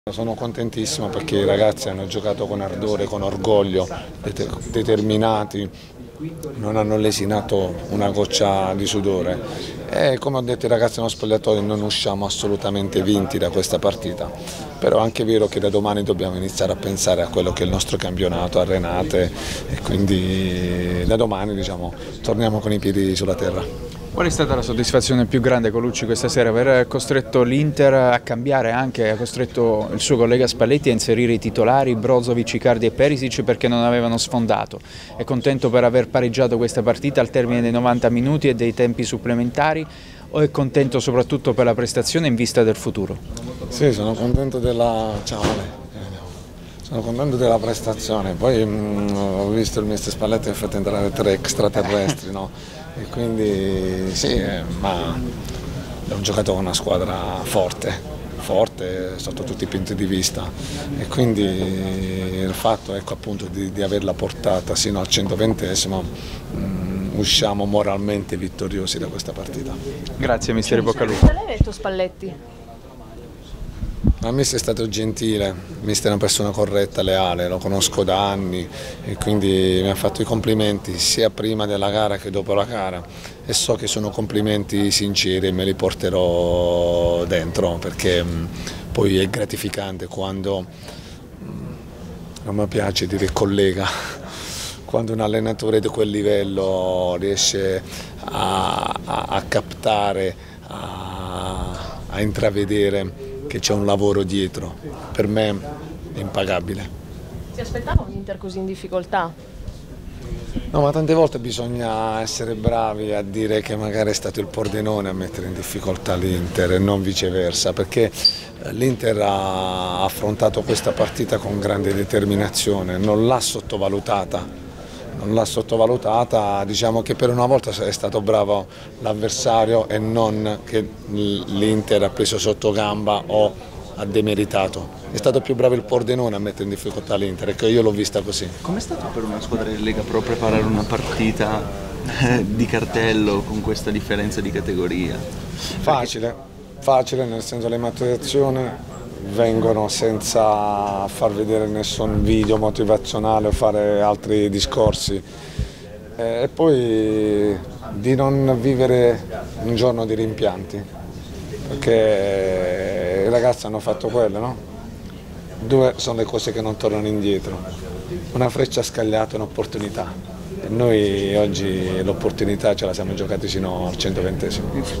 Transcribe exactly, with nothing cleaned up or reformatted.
Sono contentissimo perché i ragazzi hanno giocato con ardore, con orgoglio, determinati, non hanno lesinato una goccia di sudore e come ho detto ai ragazzi nello spogliatoio non usciamo assolutamente vinti da questa partita, però è anche vero che da domani dobbiamo iniziare a pensare a quello che è il nostro campionato, a Renate e quindi da domani diciamo, torniamo con i piedi sulla terra. Qual è stata la soddisfazione più grande, Colucci, questa sera? Aver costretto l'Inter a cambiare anche, ha costretto il suo collega Spalletti a inserire i titolari Brozovic, Icardi e Perisic perché non avevano sfondato. È contento per aver pareggiato questa partita al termine dei novanta minuti e dei tempi supplementari o è contento soprattutto per la prestazione in vista del futuro? Sì, sono contento della... Ciao, Ale. Sono contento della prestazione, poi mh, ho visto il mister Spalletti ha fatto entrare tre extraterrestri, no? E quindi sì, eh, ma abbiamo giocato con una squadra forte, forte sotto tutti i punti di vista e quindi il fatto ecco, appunto, di, di averla portata sino al centoventesimo mh, usciamo moralmente vittoriosi da questa partita. Grazie mister Boccalupo. Cosa l'hai detto Spalletti? Il mister è stato gentile, il mister è una persona corretta, leale, lo conosco da anni e quindi mi ha fatto i complimenti sia prima della gara che dopo la gara e so che sono complimenti sinceri e me li porterò dentro perché mh, poi è gratificante quando, mh, non mi piace dire collega, quando un allenatore di quel livello riesce a, a, a captare, a, a intravedere che c'è un lavoro dietro, per me è impagabile. Si aspettava un Inter così in difficoltà? No, ma tante volte bisogna essere bravi a dire che magari è stato il Pordenone a mettere in difficoltà l'Inter e non viceversa, perché l'Inter ha affrontato questa partita con grande determinazione, non l'ha sottovalutata. Non l'ha sottovalutata, diciamo che per una volta è stato bravo l'avversario e non che l'Inter ha preso sotto gamba o ha demeritato. È stato più bravo il Pordenone a mettere in difficoltà l'Inter, ecco io l'ho vista così. Com'è stato per una squadra di Lega Pro preparare una partita eh, di cartello con questa differenza di categoria? Facile, facile nel senso le maturazioni vengono senza far vedere nessun video motivazionale o fare altri discorsi e poi di non vivere un giorno di rimpianti perché i ragazzi hanno fatto quello, no? Due sono le cose che non tornano indietro, una freccia scagliata e un'opportunità e noi oggi l'opportunità ce la siamo giocati fino al centoventesimo.